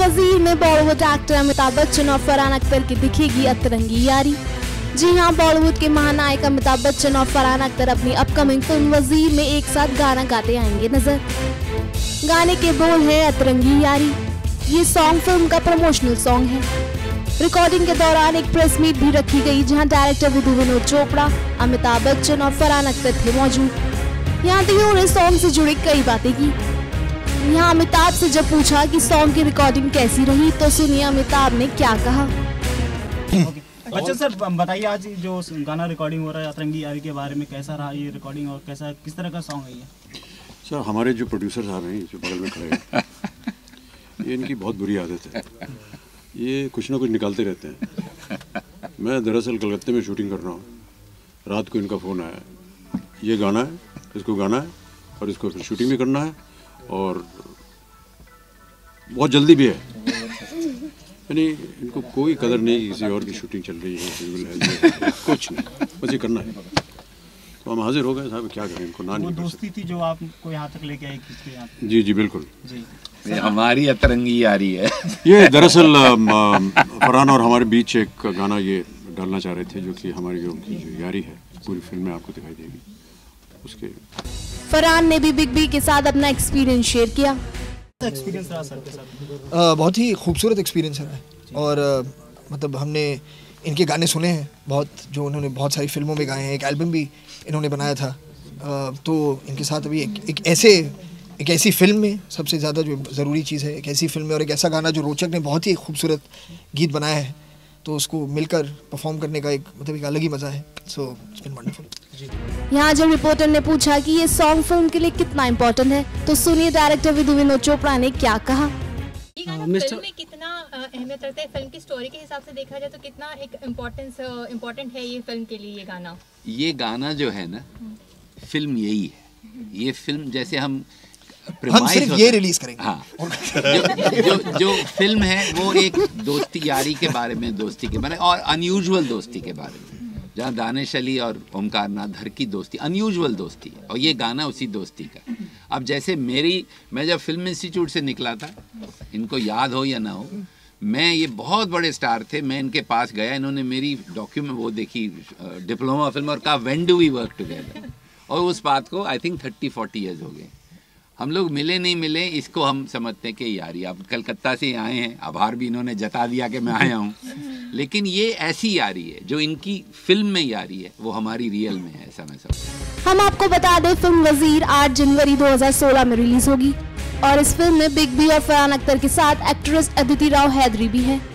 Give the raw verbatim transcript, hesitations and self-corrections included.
वजीर में बॉलीवुड एक्टर अमिताभ बच्चन और फरहान अख्तर की दिखेगी अतरंगी यारी। जी हां, बॉलीवुड के महानायक अमिताभ बच्चन और फरहान अख्तर अपनी अपकमिंग फिल्म वजीर में एक साथ गाना गाते आएंगे नजर। गाने के बोल है अतरंगी यारी। ये सॉन्ग फिल्म का प्रमोशनल सॉन्ग है। रिकॉर्डिंग के दौरान एक प्रेस मीट भी रखी गई, जहां डायरेक्टर विधु विनोद चोपड़ा, अमिताभ बच्चन और फरहान अख्तर थे मौजूद। यहाँ दियों ने सॉन्ग से जुड़ी कई बातें की। यहाँ अमिताभ से जब पूछा कि सॉन्ग की रिकॉर्डिंग कैसी रही, तो सुनिए अमिताभ ने क्या कहा। बच्चन सर, बताइए आज जो गाना रिकॉर्डिंग हो रहा है अतरंगी यारी के बारे में, कैसा रहा ये रिकॉर्डिंग और कैसा किस तरह का सॉन्ग है ये? सर, हमारे जो प्रोड्यूसर साहब हैं जो बगल में खड़े हैं, ये इनकी बहुत बुरी आदत है। ये कुछ ना कुछ निकालते रहते हैं। मैं दरअसल कलकत्ते में शूटिंग कर रहा हूँ। रात को इनका फ़ोन आया, ये गाना है, इसको गाना है और इसको फिर शूटिंग भी करना है और बहुत जल्दी भी है। यानी इनको कोई कदर नहीं कि किसी और की शूटिंग चल रही है, है कुछ नहीं, बस ये करना है। तो हम हाजिर हो गए साहब, क्या करें, इनको ना नहीं। वो दोस्ती थी जो आपको यहाँ तक लेके आई किसके यहाँ? जी जी बिल्कुल जी, ये हमारी अतरंगी यारी है। ये दरअसल फरहान और हमारे बीच एक गाना ये डालना चाह रहे थे, जो कि हमारी जो, जो यारी है पूरी फिल्म में आपको दिखाई देगी उसके। फरहान ने भी बिग बी के साथ अपना एक्सपीरियंस शेयर किया। एक्सपीरियंस रहा सर के साथ? आ, बहुत ही खूबसूरत एक्सपीरियंस है और आ, मतलब हमने इनके गाने सुने हैं बहुत, जो उन्होंने बहुत सारी फिल्मों में गाए हैं। एक एल्बम भी इन्होंने बनाया था। आ, तो इनके साथ अभी एक, एक ऐसे एक ऐसी फिल्म में सबसे ज़्यादा जो ज़रूरी चीज़ है, एक ऐसी फिल्म में और एक ऐसा गाना जो रोचक ने बहुत ही खूबसूरत गीत बनाया है, तो उसको मिलकर परफॉर्म करने का एक मतलब एक अलग ही मज़ा है। So it's been wonderful. यहाँ जब रिपोर्टर ने पूछा कि ये सॉन्ग फिल्म के लिए कितना इम्पोर्टेंट है, तो सुनिए डायरेक्टर विधु विनोद चोपड़ा ने क्या कहा। ये गाना फिल्म में कितना अहमियत रखता है, फिल्म की स्टोरी के हिसाब से देखा जाए तो कितना एक इम्पोर्टेंस इम्पोर्टेंट है ये फिल्म के लिए? ये गाना ये गाना जो है ना, फिल्म यही है। ये फिल्म जैसे हम हम सिर्फ ये रिलीज करेंगे। हाँ, जो, जो जो फिल्म है वो एक दोस्ती यारी के बारे में, दोस्ती के बारे में और अनयूजुअल दोस्ती के बारे में, जहाँ दानिश अली और ओमकार नाथर की दोस्ती अनयूजुअल दोस्ती है, और ये गाना उसी दोस्ती का। अब जैसे मेरी मैं जब फिल्म इंस्टीट्यूट से निकला था, इनको याद हो या ना हो, मैं ये बहुत बड़े स्टार थे, मैं इनके पास गया, इन्होंने मेरी डॉक्यूमेंट वो देखी, डिप्लोमा फिल्म, और कहा when do we work together. और उस बात को I think thirty forty years हो गए। हम लोग मिले नहीं मिले, इसको हम समझते हैं कि यारी। अब कलकत्ता से आए हैं, आभार भी इन्होंने जता दिया कि मैं आया हूँ, लेकिन ये ऐसी यारी है जो इनकी फिल्म में यारी है, वो हमारी रियल में है, ऐसा मैं समझता हूँ। हम आपको बता दें, फिल्म वजीर आठ जनवरी दो हज़ार सोलह में रिलीज होगी और इस फिल्म में बिग बी और फरहान अख्तर के साथ एक्ट्रेस अदिति राव हैदरी भी है।